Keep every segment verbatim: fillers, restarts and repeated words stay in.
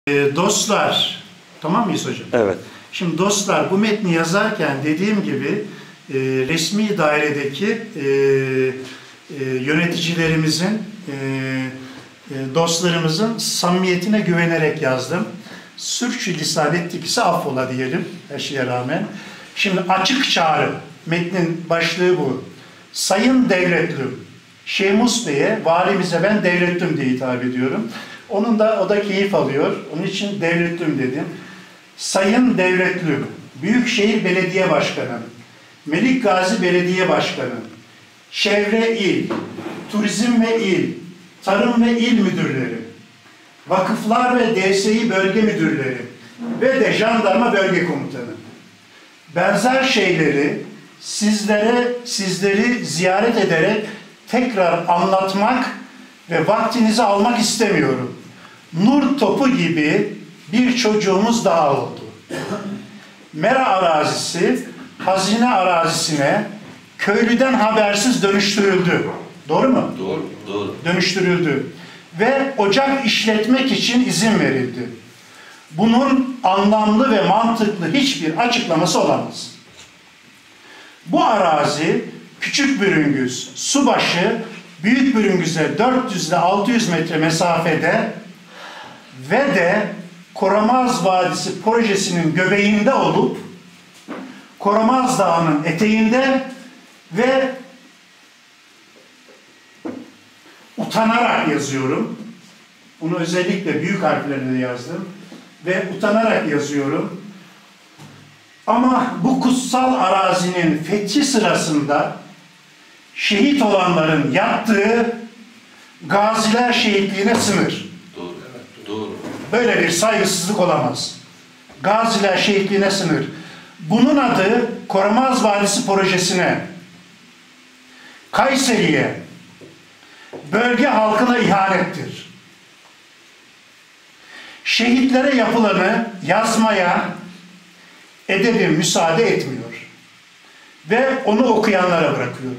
E, dostlar, tamam mıyız hocam? Evet. Şimdi dostlar, bu metni yazarken dediğim gibi e, resmi dairedeki e, e, yöneticilerimizin, e, e, dostlarımızın samimiyetine güvenerek yazdım. Sürçülisan ettik ise affola diyelim her şeye rağmen. Şimdi açık çağrı, metnin başlığı bu. Sayın Devletlüm, Şemus Bey'e, valimize ben Devletlüm diye hitap ediyorum. Onun da, o da keyif alıyor. Onun için Devletlüm dedim. Sayın Devletlüm, Büyükşehir Belediye Başkanı, Melik Gazi Belediye Başkanı, Çevre İl, Turizm ve İl, Tarım ve İl Müdürleri, Vakıflar ve D S İ Bölge Müdürleri ve de Jandarma Bölge Komutanı. Benzer şeyleri sizlere, sizleri ziyaret ederek tekrar anlatmak ve vaktinizi almak istemiyorum. Nur topu gibi bir çocuğumuz daha oldu. Mera arazisi, hazine arazisine köylüden habersiz dönüştürüldü. Doğru mu? Doğru, doğru. Dönüştürüldü. Ve ocak işletmek için izin verildi. Bunun anlamlı ve mantıklı hiçbir açıklaması olamaz. Bu arazi Küçükbürüngüz, Subaşı, Büyükbürüngüz'e dört yüz ile altı yüz metre mesafede ve de Koramaz Vadisi projesinin göbeğinde olup Koramaz Dağı'nın eteğinde ve utanarak yazıyorum. Bunu özellikle büyük harflerle yazdım ve utanarak yazıyorum. Ama bu kutsal arazinin fethi sırasında şehit olanların yattığı gaziler şehitliğine sınır. Doğru, evet, doğru. Böyle bir saygısızlık olamaz. Gaziler şehitliğine sınır. Bunun adı Koramaz Vadisi projesine, Kayseri'ye, bölge halkına ihanettir. Şehitlere yapılanı yazmaya edebim müsaade etmiyor. Ve onu okuyanlara bırakıyorum.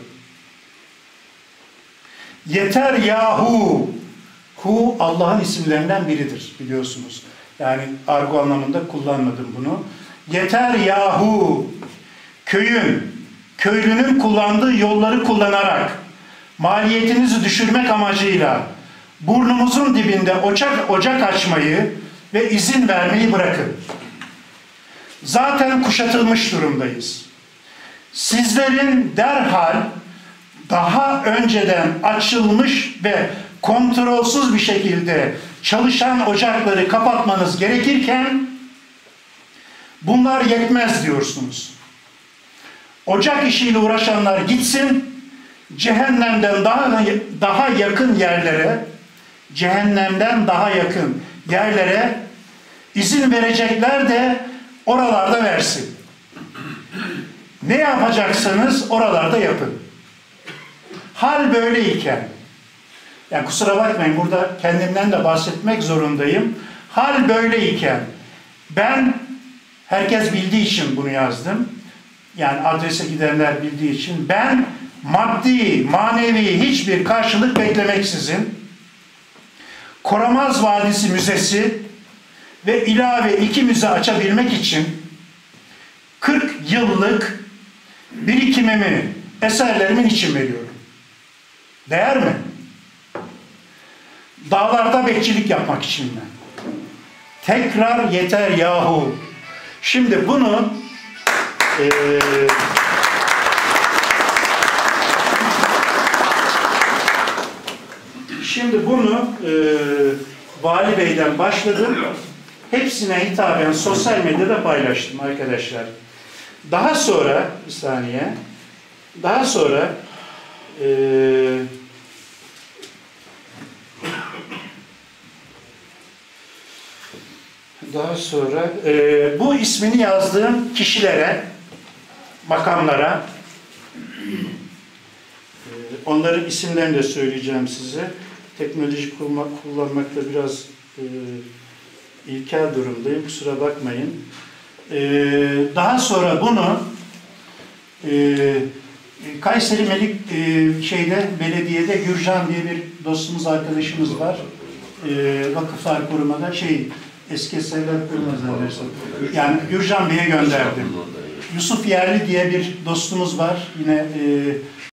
Yeter yahu. Hu Allah'ın isimlerinden biridir biliyorsunuz. Yani argo anlamında kullanmadım bunu. Yeter yahu. Köyün, köylünün kullandığı yolları kullanarak maliyetinizi düşürmek amacıyla burnumuzun dibinde ocak, ocak açmayı ve izin vermeyi bırakın. Zaten kuşatılmış durumdayız. Sizlerin derhal daha önceden açılmış ve kontrolsüz bir şekilde çalışan ocakları kapatmanız gerekirken bunlar yetmez diyorsunuz. Ocak işiyle uğraşanlar gitsin, cehennemden daha, daha yakın yerlere, cehennemden daha yakın yerlere izin verecekler de oralarda versin. Ne yapacaksanız oralarda yapın. Hal böyleyken, yani kusura bakmayın burada kendimden de bahsetmek zorundayım. Hal böyleyken ben, herkes bildiği için bunu yazdım. Yani adrese gidenler bildiği için ben maddi, manevi hiçbir karşılık beklemeksizin Koramaz Vadisi Müzesi ve ilave iki müze açabilmek için kırk yıllık birikimimi eserlerimin için veriyorum. Değer mi? Dağlarda bekçilik yapmak için mi? Tekrar yeter yahu. Şimdi bunu e, şimdi bunu e, Vali Bey'den başladım. Hepsine hitaben sosyal medyada paylaştım arkadaşlar. Daha sonra bir saniye daha sonra e, daha sonra e, bu ismini yazdığım kişilere, makamlara, e, onların isimlerini de söyleyeceğim size. Teknoloji kullanmak, kullanmakta biraz e, ilkel durumdayım, kusura bakmayın. Ee, daha sonra bunu e, Kayseri Melik e, şeyde belediyede Gürcan diye bir dostumuz, arkadaşımız var. E, Vakıflar Kurumu'nda şey Eski eserler kurmaz zannedersem. Yani Gürcan Bey'e gönderdim. Yusuf Yerli diye bir dostumuz var. Yine e,